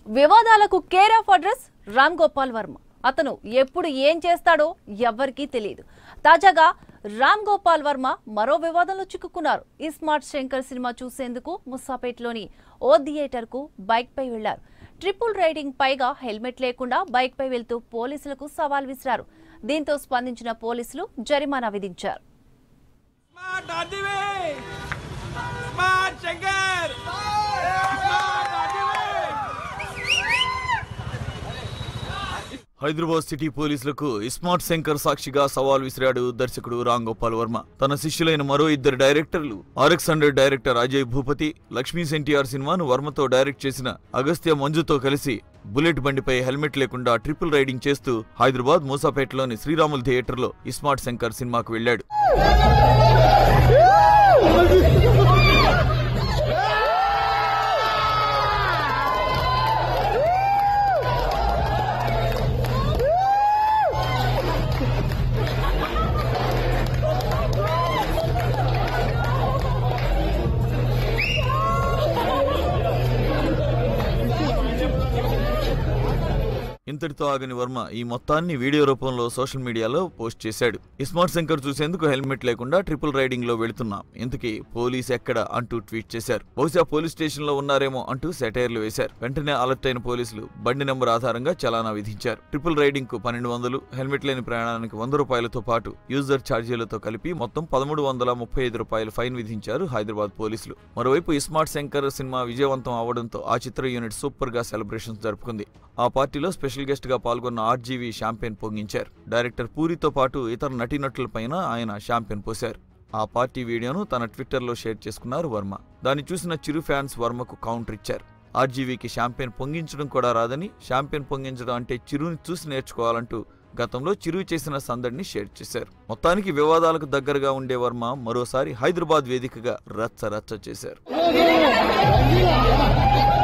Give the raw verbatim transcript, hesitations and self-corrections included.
వివాదాలకు care of address Ram Gopal Varma. అతను ఎప్పుడు ఏం చేస్తాడో ఎవ్వరికీ తెలియదు. తాజాగా రామ్ గోపాల్ వర్మ మరో వివాదంలో చిక్కుకున్నారు. ఇస్మార్ట్ శంకర్ సినిమా చూసేందుకు ముసాపేట్లోని ఓ థియేటర్ కు బైక్ పై వెళ్లారు. ట్రిపుల్ రైడింగ్ పైగా హెల్మెట్ లేకుండా బైక్ పై వెళ్తూ పోలీసులకు సవాల్ విసిరారు. దీంతో స్పందించిన పోలీసులు జరిమానా విధించారు. హైదరాబాద్ సిటీ పోలీసులకు ఇస్మార్ట్ శంకర్ సాక్షిగా సవాల్ విసిరాడు దర్శకుడు రామ్ గోపాల్ వర్మ. తన శిష్యులైన మరో ఇద్దరు డైరెక్టర్లు RX hundred director Ajay Bhupathi, Lakshmi's NTR సినిమాను వర్మతో డైరెక్ట్ చేసిన అగస్త్య మంజుతో కలిసి బుల్లెట్ బండిపై హెల్మెట్ లేకుండా ట్రిపుల్ రైడింగ్ చేస్తూ హైదరాబాద్ మూసాపేటలోని శ్రీరాముల్ థియేటర్లో ఇస్మార్ట్ శంకర్ సినిమాకు వెళ్లాడు. ఇంతటితో ఆగని వర్మ ఈ మొత్తాన్ని వీడియో రూపంలో సోషల్ మీడియాలో పోస్ట్ చేశాడు. ఇస్మార్ట్ శంకర్ చూసేందుకు హెల్మెట్ లేకుండా ట్రిపుల్ రైడింగ్ లో వెళుతున్నాం, ఇంతకీ పోలీస్ ఎక్కడ అంటూ ట్వీట్ చేశారు. బహుశా పోలీస్ స్టేషన్ లో ఉన్నారేమో అంటూ సెటైర్లు వేశారు. వెంటనే అలర్ట్ అయిన పోలీసులు బండి నెంబర్ ఆధారంగా చలానా విధించారు. ట్రిపుల్ రైడింగ్ కు పన్నెండు వందలు, హెల్మెట్ లేని ప్రయాణానికి వంద రూపాయలతో పాటు యూజర్ ఛార్జీలతో కలిపి మొత్తం పదమూడు వందల ముప్పై ఐదు రూపాయలు ఫైన్ విధించారు హైదరాబాద్ పోలీసులు. మరోవైపు ఇస్మార్ట్ శంకర్ సినిమా విజయవంతం అవడంతో ఆ చిత్ర యూనిట్ సూపర్ గా సెలబ్రేషన్స్ జరుపుకుంది. ఆ పార్టీలో స్పెషల్ గెస్ట్ గా పాల్గొన్న ఆర్జీవీ షాంపెయిన్ పొంగించారు. డైరెక్టర్ పూరితో పాటు ఇతర నటీనటులపైన ఆయన షాంపెయిన్ పోశారు. ఆ పార్టీ వీడియోను తన ట్విట్టర్లో షేర్ చేసుకున్నారు వర్మ. దాన్ని చూసిన చిరు ఫ్యాన్స్ వర్మకు కౌంటర్ ఇచ్చారు. ఆర్జీవీకి షాంపెయిన్ పొంగించడం కూడా రాదని, షాంపెయిన్ పొంగించడం అంటే చిరుని చూసి నేర్చుకోవాలంటూ గతంలో చిరు చేసిన సందడిని షేర్ చేశారు. మొత్తానికి వివాదాలకు దగ్గరగా ఉండే వర్మ మరోసారి హైదరాబాద్ వేదికగా రచ్చ రచ్చ చేశారు.